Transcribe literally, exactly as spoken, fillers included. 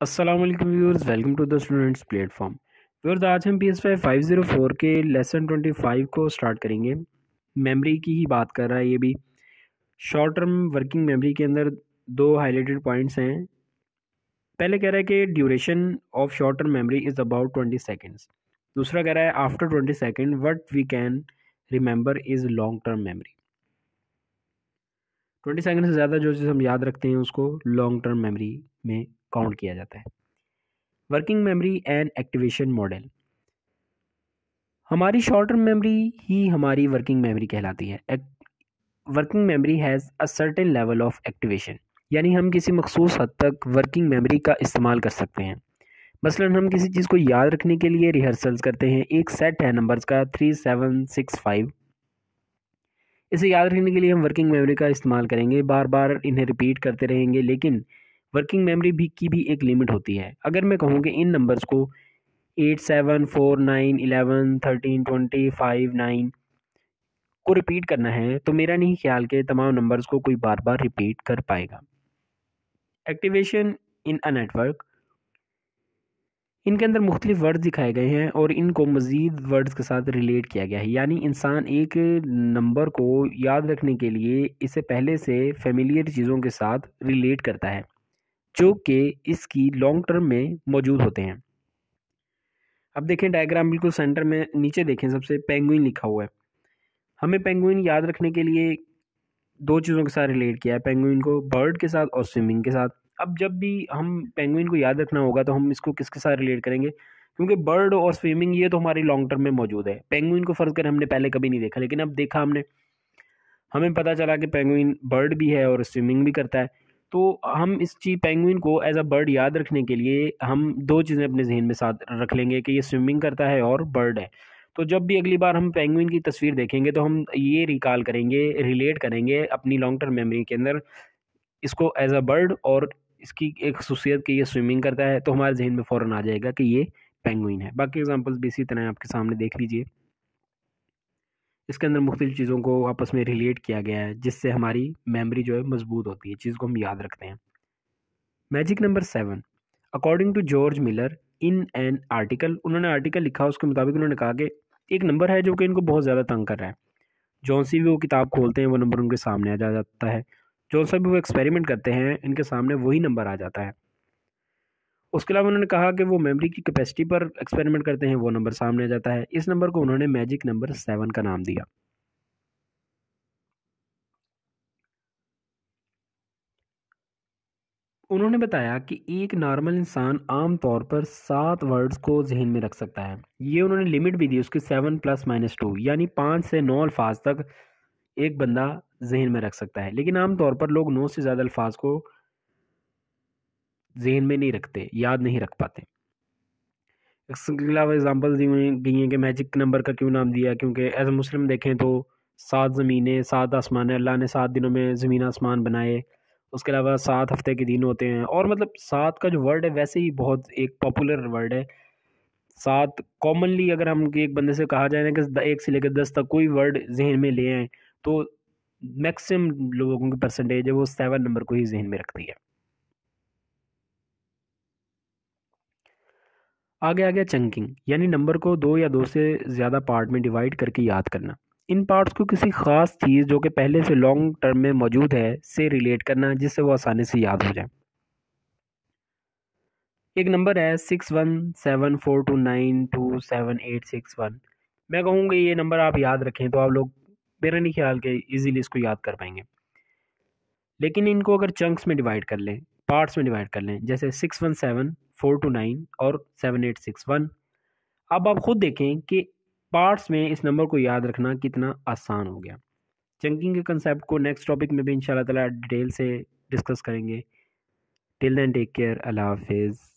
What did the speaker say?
अस्सलाम वालेकुम viewers, welcome to the students platform. Viewers, आज हम P S five five zero four के लेसन ट्वेंटी फाइव को स्टार्ट करेंगे। मेमोरी की ही बात कर रहा है ये भी। शॉर्ट टर्म वर्किंग मेमोरी के अंदर दो हाईलाइटेड पॉइंट्स हैं। पहले कह रहा है कि duration of short term memory is about twenty seconds. दूसरा कह रहा है after twenty second what we can remember is long term memory. Twenty second से ज़्यादा जो चीज़ हम याद रखते हैं उसको लॉन्ग टर्म मेमोरी में काउंट किया जाता है। Working memory and activation model. हमारी शॉर्ट टर्म मेमोरी ही हमारी वर्किंग मेमोरी कहलाती है। Working memory has a certain level of activation, यानी हम किसी मखसूस हद तक वर्किंग मेमोरी का इस्तेमाल कर सकते हैं। मसलन हम किसी चीज़ को याद रखने के लिए रिहर्सल्स करते हैं। एक सेट है नंबर्स का थ्री सेवन सिक्स फाइव। इसे याद रखने के लिए हम वर्किंग मेमोरी का इस्तेमाल करेंगे, बार बार इन्हें रिपीट करते रहेंगे। लेकिन वर्किंग मेमोरी भी की भी एक लिमिट होती है। अगर मैं कहूँ कि इन नंबर्स को eight seven four nine eleven thirteen twenty five nine को रिपीट करना है तो मेरा नहीं ख्याल के तमाम नंबर्स को कोई बार बार रिपीट कर पाएगा। एक्टिवेशन इन अ नेटवर्क, इनके अंदर मुख्तलिफ वर्ड्स दिखाए गए हैं और इनको मज़ीद वर्ड्स के साथ रिलेट किया गया है। यानी इंसान एक नंबर को याद रखने के लिए इसे पहले से फेमिलियर चीज़ों के साथ रिलेट करता है जो कि इसकी लॉन्ग टर्म में मौजूद होते हैं। अब देखें डायग्राम बिल्कुल सेंटर में, नीचे देखें सबसे पेंगुइन लिखा हुआ है। हमें पेंगुइन याद रखने के लिए दो चीज़ों के साथ रिलेट किया है, पेंगुइन को बर्ड के साथ और स्विमिंग के साथ। अब जब भी हम पेंगुइन को याद रखना होगा तो हम इसको किसके साथ रिलेट करेंगे, क्योंकि बर्ड और स्विमिंग ये तो हमारी लॉन्ग टर्म में मौजूद है। पेंगुइन को फ़र्ज़ कर हमने पहले कभी नहीं देखा, लेकिन अब देखा हमने, हमें पता चला कि पेंगुइन बर्ड भी है और स्विमिंग भी करता है। तो हम इस चीज़ पेंगुइन को एज अ बर्ड याद रखने के लिए हम दो चीज़ें अपने जहन में साथ रख लेंगे कि ये स्विमिंग करता है और बर्ड है। तो जब भी अगली बार हम पेंगुइन की तस्वीर देखेंगे तो हम ये रिकॉल करेंगे, रिलेट करेंगे अपनी लॉन्ग टर्म मेमोरी के अंदर इसको एज अ बर्ड और इसकी एक खसूसियत कि ये स्विमिंग करता है, तो हमारे जहन में फ़ौरन आ जाएगा कि ये पेंगुइन है। बाकी एग्जांपल्स भी इसी तरह आपके सामने देख लीजिए। इसके अंदर मुख्तलिफ चीज़ों को आपस में रिलेट किया गया है जिससे हमारी मेमोरी जो है मजबूत होती है, चीज़ को हम याद रखते हैं। Magic number seven, according to George Miller in an article, उन्होंने आर्टिकल लिखा, उसके मुताबिक उन्होंने कहा कि एक नंबर है जो कि इनको बहुत ज़्यादा तंग कर रहा है। जौन सी भी वो किताब खोलते हैं वो नंबर उनके सामने आ जा जाता है। जौन सा भी वो एक्सपेरिमेंट करते हैं इनके सामने वही नंबर आ जाता है। उसके अलावा उन्होंने कहा कि वो मेमोरी की कैपेसिटी पर एक्सपेरिमेंट करते हैं, वो नंबर सामने आ जाता है। इस नंबर को उन्होंने मैजिक नंबर सेवन का नाम दिया। उन्होंने बताया कि एक नॉर्मल इंसान आम तौर पर सात वर्ड्स को जहन में रख सकता है। ये उन्होंने लिमिट भी दी उसकी, सेवन प्लस माइनस टू, यानी पाँच से नौ अल्फाज तक एक बंदा जहन में रख सकता है। लेकिन आम तौर पर लोग नौ से ज़्यादा अल्फाज को जहन में नहीं रखते, याद नहीं रख पाते। इसके अलावा एग्जाम्पल दी हुई गई हैं कि मैजिक नंबर का क्यों नाम दिया, क्योंकि एज ए मुस्लिम देखें तो सात ज़मीनें सात आसमान, अल्लाह ने सात दिनों में ज़मीन आसमान बनाए। उसके अलावा सात हफ्ते के दिन होते हैं, और मतलब सात का जो वर्ड है वैसे ही बहुत एक पॉपुलर वर्ड है। सात कॉमनली अगर हम एक बंदे से कहा जाए ना कि एक से लेकर दस तक कोई वर्ड जहन में ले आए तो मैक्सिमम लोगों की परसेंटेज है वो सेवन नंबर को ही जहन में रखती है। आगे आ गया चंकिंग, यानी नंबर को दो या दो से ज़्यादा पार्ट में डिवाइड करके याद करना। इन पार्ट्स को किसी ख़ास चीज़ जो कि पहले से लॉन्ग टर्म में मौजूद है से रिलेट करना जिससे वो आसानी से याद हो जाए। एक नंबर है six one seven four two nine two seven eight six one. मैं कहूँगा ये नंबर आप याद रखें तो आप लोग मेरा नहीं ख्याल के इजीली इसको याद कर पाएंगे। लेकिन इनको अगर चंक्स में डिवाइड कर लें, पार्ट्स में डिवाइड कर लें, जैसे six one seven four two nine और सेवन एट सिक्स वन, अब आप खुद देखें कि पार्ट्स में इस नंबर को याद रखना कितना आसान हो गया। चंकिंग के कंसेप्ट को नेक्स्ट टॉपिक में भी इंशाल्लाह ताला डिटेल से डिस्कस करेंगे। टिल देन टेक केयर, अल्लाह हाफिज़।